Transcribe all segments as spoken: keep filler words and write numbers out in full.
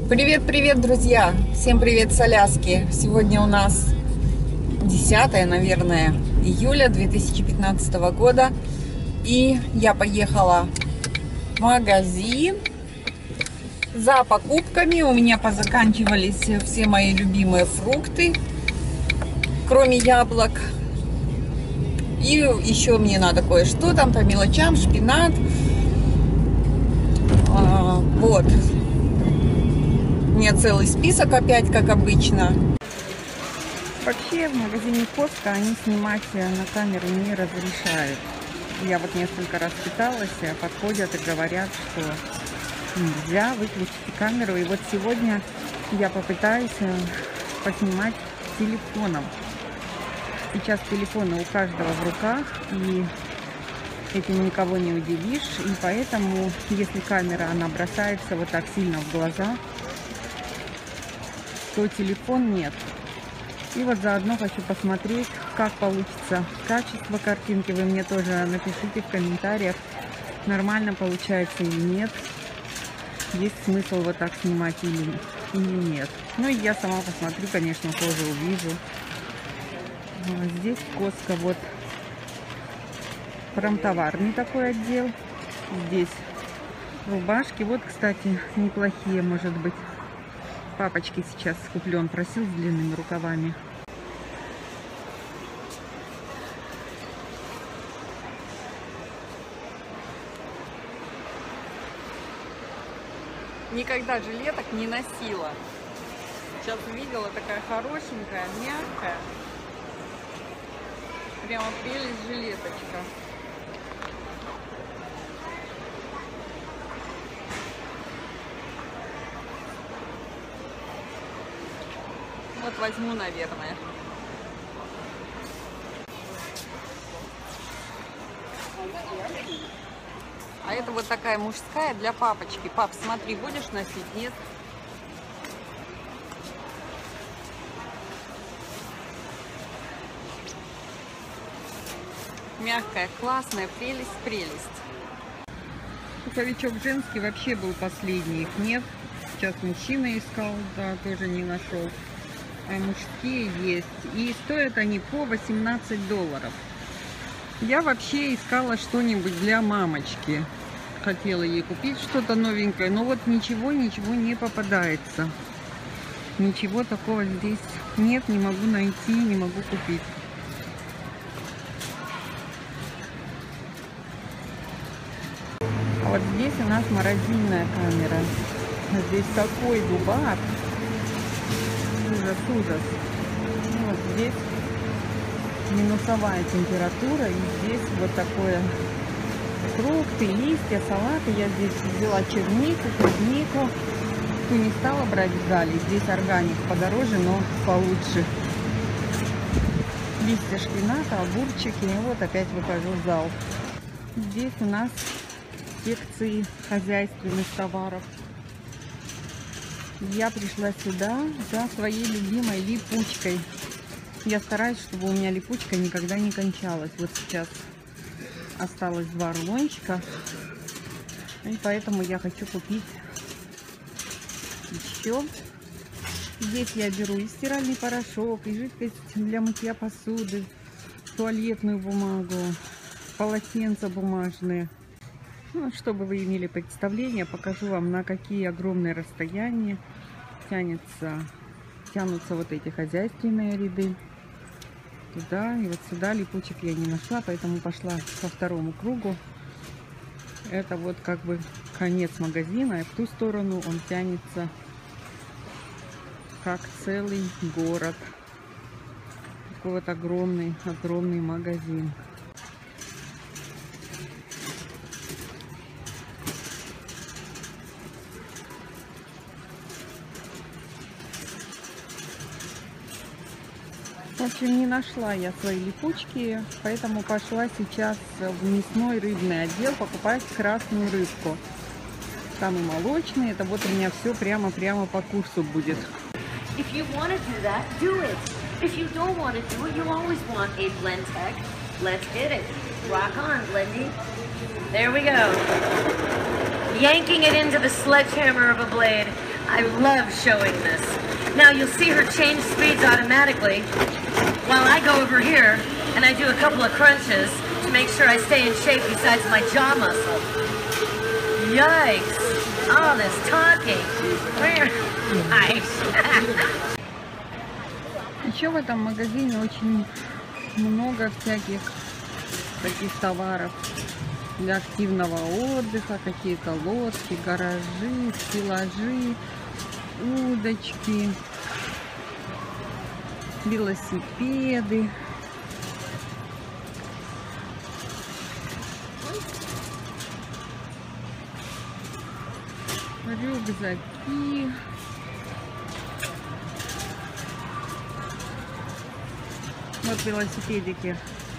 Привет-привет, друзья! Всем привет с Аляски! Сегодня у нас десятое, наверное, июля две тысячи пятнадцатого года. И я поехала в магазин за покупками. У меня позаканчивались все мои любимые фрукты, кроме яблок. И еще мне надо кое-что там по мелочам, шпинат. А, вот. У меня целый список опять, как обычно. Вообще в магазине Costco они снимать на камеру не разрешают. Я вот несколько раз пыталась, подходят и говорят, что нельзя, выключить камеру. И вот сегодня я попытаюсь поснимать телефоном. Сейчас телефоны у каждого в руках, и этим никого не удивишь. И поэтому, если камера, она бросается вот так сильно в глаза, то телефон нет. И вот заодно хочу посмотреть, как получится качество картинки. Вы мне тоже напишите в комментариях, нормально получается или нет. Есть смысл вот так снимать или, или нет. Ну и я сама посмотрю, конечно, тоже увижу. Здесь Costco вот промтоварный такой отдел. Здесь рубашки. Вот, кстати, неплохие, может быть. Папочке сейчас куплю, он просил с длинными рукавами. Никогда жилеток не носила. Сейчас увидела, такая хорошенькая, мягкая. Прямо прелесть жилеточка. Вот возьму, наверное. А это вот такая мужская для папочки. Пап, смотри, будешь носить? Нет? Мягкая, классная, прелесть, прелесть. Пуховичок женский вообще был последний, их нет. Сейчас мужчина искал, да, тоже не нашел. А мужские есть. И стоят они по восемнадцать долларов. Я вообще искала что-нибудь для мамочки. Хотела ей купить что-то новенькое, но вот ничего, ничего не попадается. Ничего такого здесь нет, не могу найти, не могу купить. А вот здесь у нас морозильная камера. Здесь такой дубак. Ужас, ужас. Вот здесь минусовая температура. И здесь вот такое фрукты, листья, салаты. Я здесь взяла чернику, клубнику. Ту не стала брать в зале. Здесь органик подороже, но получше. Листья шпината, огурчики. И вот опять выхожу в зал. Здесь у нас секции хозяйственных товаров. Я пришла сюда за своей любимой липучкой. Я стараюсь, чтобы у меня липучка никогда не кончалась. Вот сейчас осталось два рулончика. И поэтому я хочу купить еще. Здесь я беру и стиральный порошок, и жидкость для мытья посуды, туалетную бумагу, полотенца бумажные. Ну, чтобы вы имели представление, покажу вам, на какие огромные расстояния тянется, тянутся вот эти хозяйственные ряды. Туда и вот сюда липучек я не нашла, поэтому пошла по второму кругу. Это вот как бы конец магазина, и в ту сторону он тянется как целый город. Такой вот огромный, огромный магазин. В общем, не нашла я свои липучки, поэтому пошла сейчас в мясной рыбный отдел покупать красную рыбку. Там и молочные, это вот у меня все прямо-прямо по курсу будет. If you want to do that, do it. If you don't want to do it, you always want a Blendtec. Let's get it. Rock on, Blendy. There we go. Yanking it into the sledgehammer of a blade. I love showing this. Now you'll see her change speeds automatically while I go over here and I do a couple of crunches to make sure I stay in shape besides my jaw muscle. Yikes! All this talking. Nice. Еще в этом магазине очень много всяких таких товаров для активного отдыха, какие-то лодки, гаражи, стеллажи, удочки, велосипеды. Рюкзаки. Вот велосипедики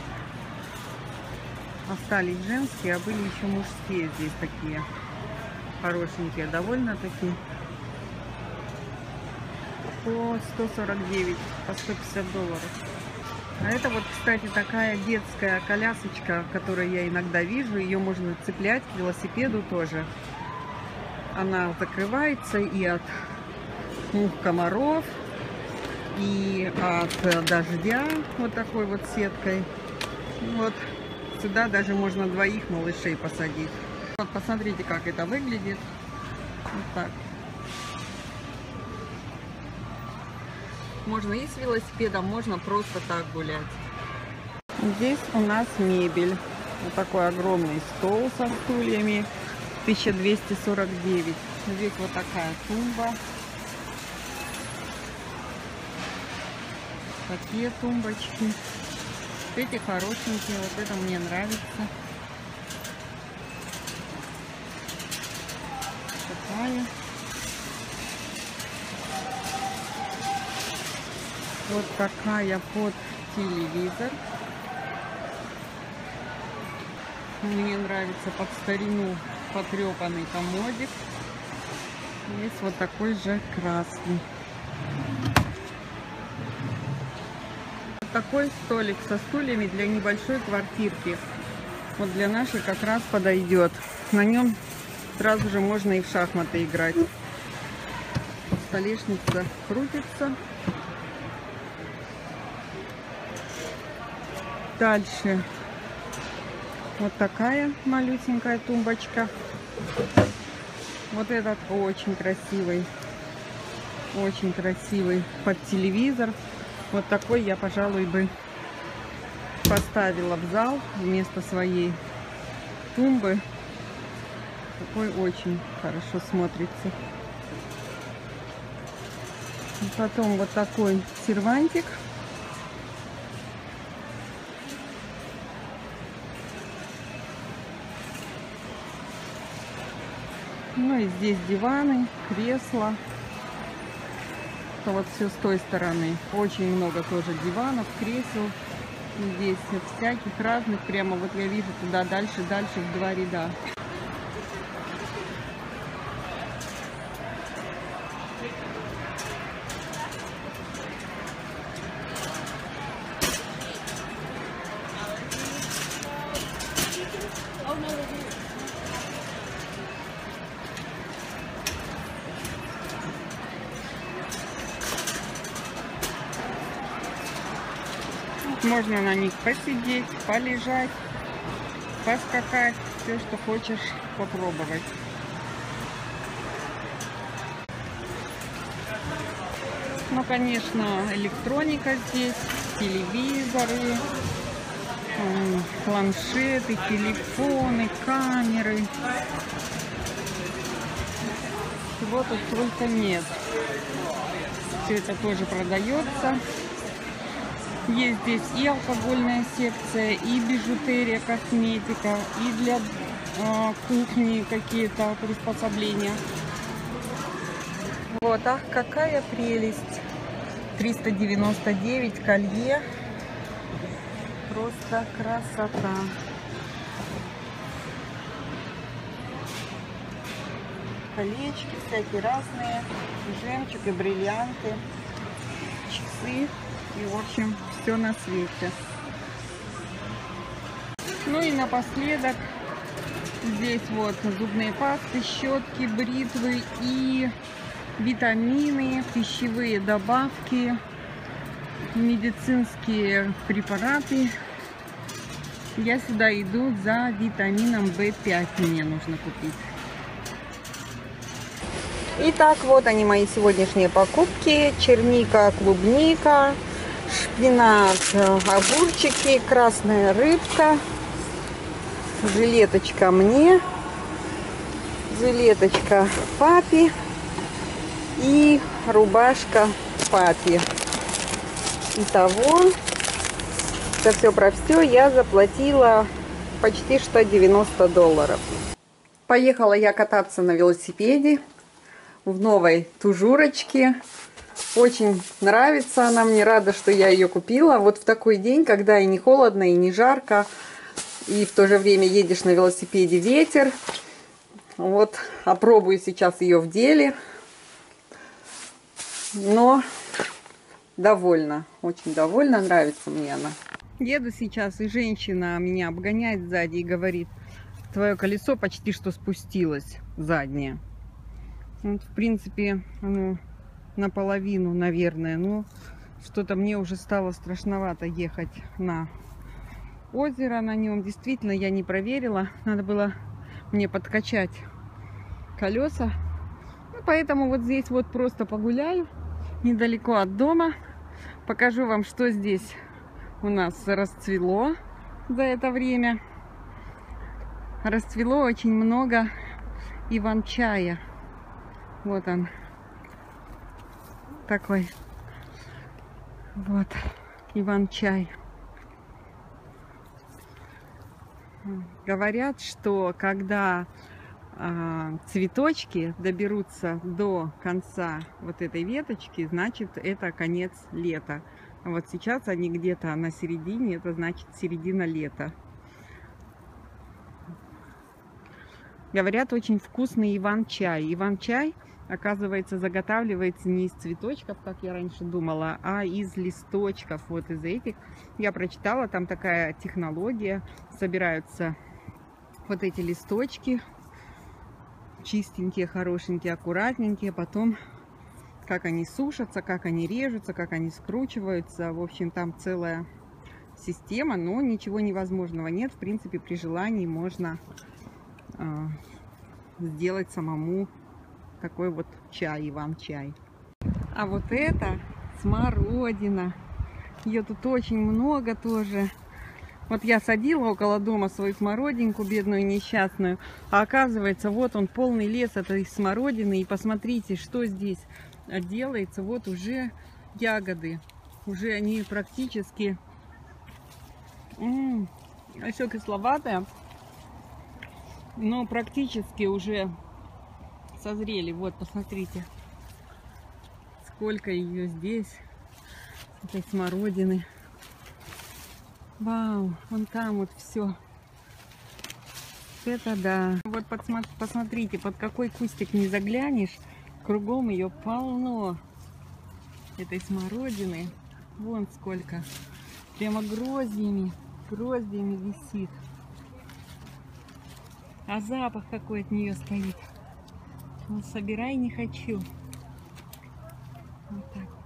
остались женские, а были еще мужские здесь такие хорошенькие, довольно-таки по сто сорок девять, по сто пятьдесят долларов. А это вот, кстати, такая детская колясочка, которую я иногда вижу, ее можно цеплять к велосипеду тоже. Она закрывается и от мух, комаров, и от дождя, вот такой вот сеткой. Вот сюда даже можно двоих малышей посадить. Вот посмотрите, как это выглядит. Вот так. Можно и с велосипедом, можно просто так гулять. Здесь у нас мебель. Вот такой огромный стол со стульями. тысяча двести сорок девять. Здесь вот такая тумба. Такие тумбочки. Эти хорошенькие. Вот это мне нравится. Такая. Вот такая под телевизор. Мне нравится под старину потрепанный комодик. Есть вот такой же красный. Вот такой столик со стульями для небольшой квартирки. Вот для нашей как раз подойдет. На нем сразу же можно и в шахматы играть. Столешница крутится. Дальше вот такая малюсенькая тумбочка. Вот этот очень красивый, очень красивый под телевизор. Вот такой я, пожалуй, бы поставила в зал вместо своей тумбы. Такой очень хорошо смотрится. И потом вот такой сервантик. Ну и здесь диваны, кресла. Это вот все с той стороны. Очень много тоже диванов, кресел. Здесь всяких разных. Прямо вот я вижу туда дальше, дальше в два ряда. Можно на них посидеть, полежать, поскакать, все, что хочешь попробовать. Ну, конечно, электроника здесь, телевизоры, планшеты, телефоны, камеры. Чего тут только нет. Все это тоже продается. Есть здесь и алкогольная секция, и бижутерия, косметика, и для э, кухни какие-то приспособления. Вот, ах, какая прелесть! триста девяносто девять колье. Просто красота. Колечки всякие разные, жемчуг и бриллианты, часы. И, в общем, все на свете. Ну и напоследок здесь вот зубные пасты, щетки, бритвы и витамины, пищевые добавки, медицинские препараты. Я сюда иду за витамином вэ пять, мне нужно купить. Итак, вот они, мои сегодняшние покупки. Черника, клубника, шпинат, огурчики, красная рыбка, жилеточка мне, жилеточка папе и рубашка папе. Итого, за все про все я заплатила почти что девяносто долларов. Поехала я кататься на велосипеде в новой тужурочке. Очень нравится она мне, рада, что я ее купила. Вот в такой день, когда и не холодно, и не жарко, и в то же время едешь на велосипеде, ветер. Вот, опробую сейчас ее в деле. Но довольна, очень довольна, нравится мне она. Еду сейчас, и женщина меня обгоняет сзади и говорит: твое колесо почти что спустилось, заднее. Вот, в принципе, оно наполовину, наверное, но что-то мне уже стало страшновато ехать на озеро на нем. Действительно, я не проверила, надо было мне подкачать колеса. Ну, поэтому вот здесь вот просто погуляю, недалеко от дома. Покажу вам, что здесь у нас расцвело за это время. Расцвело очень много иван-чая. Вот он такой вот иван-чай. Говорят, что когда э, цветочки доберутся до конца вот этой веточки, значит, это конец лета. А вот сейчас они где-то на середине, это значит середина лета. Говорят, очень вкусный иван-чай. Иван-чай, оказывается, заготавливается не из цветочков, как я раньше думала, а из листочков. Вот из этих. Я прочитала, там такая технология. Собираются вот эти листочки. Чистенькие, хорошенькие, аккуратненькие. Потом, как они сушатся, как они режутся, как они скручиваются. В общем, там целая система, но ничего невозможного нет. В принципе, при желании можно э, сделать самому такой вот чай, иван-чай. А вот это смородина. Ее тут очень много тоже. Вот я садила около дома свою смородинку, бедную несчастную. А оказывается, вот он, полный лес этой смородины. И посмотрите, что здесь делается. Вот уже ягоды. Уже они практически... М-м, еще кисловатая. Но практически уже созрели. Вот, посмотрите, сколько ее здесь, этой смородины. Вау, вон там вот все. Это да. Вот посмотрите, под какой кустик не заглянешь, кругом ее полно, этой смородины. Вон сколько. Прямо гроздьями, гроздьями висит. А запах какой от нее стоит. Ну, собирай не хочу. Вот так.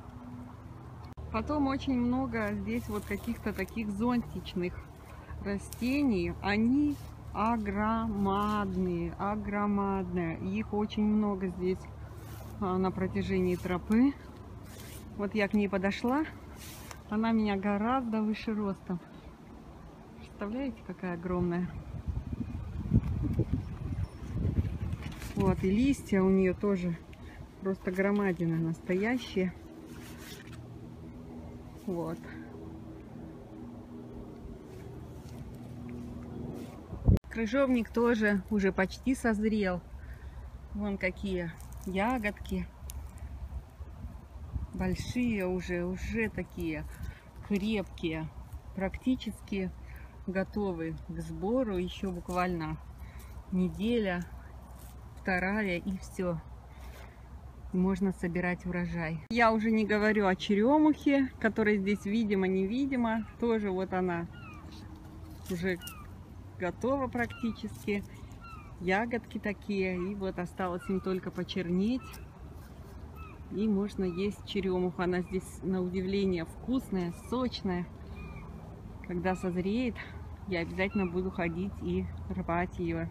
Потом очень много здесь вот каких-то таких зонтичных растений. Они огромадные, огромадные. Их очень много здесь а, на протяжении тропы. Вот я к ней подошла. Она меня гораздо выше ростом. Представляете, какая огромная. Вот, и листья у нее тоже просто громадины настоящие. Вот. Крыжовник тоже уже почти созрел. Вон какие ягодки. Большие уже, уже такие крепкие. Практически готовы к сбору. Еще буквально неделя, вторая, и все. Можно собирать урожай. Я уже не говорю о черемухе, которая здесь видимо-невидимо. Тоже вот она уже готова практически. Ягодки такие. И вот осталось им только почернеть. И можно есть черемуху. Она здесь на удивление вкусная, сочная. Когда созреет, я обязательно буду ходить и рвать ее.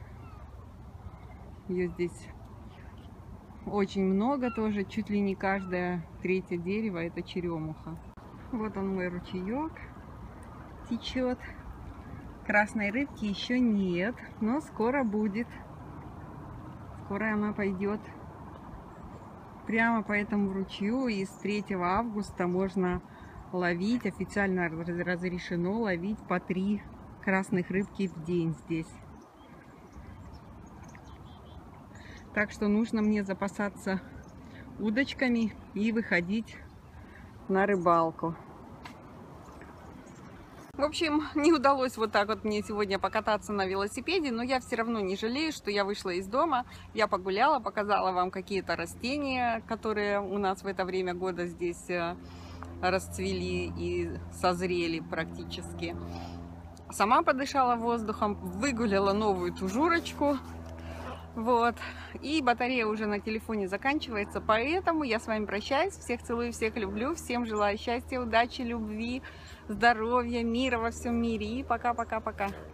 Ее здесь очень много тоже, чуть ли не каждое третье дерево это черемуха. Вот он мой ручеек течет. Красной рыбки еще нет, но скоро будет. Скоро она пойдет прямо по этому ручью, и с третьего августа можно ловить, официально разрешено ловить по три красных рыбки в день здесь. Так что нужно мне запасаться удочками и выходить на рыбалку. В общем, не удалось вот так вот мне сегодня покататься на велосипеде, но я все равно не жалею, что я вышла из дома. Я погуляла, показала вам какие-то растения, которые у нас в это время года здесь расцвели и созрели практически. Сама подышала воздухом, выгуляла новую тужурочку. Вот. И батарея уже на телефоне заканчивается, поэтому я с вами прощаюсь. Всех целую, всех люблю. Всем желаю счастья, удачи, любви, здоровья, мира во всем мире. И пока-пока-пока.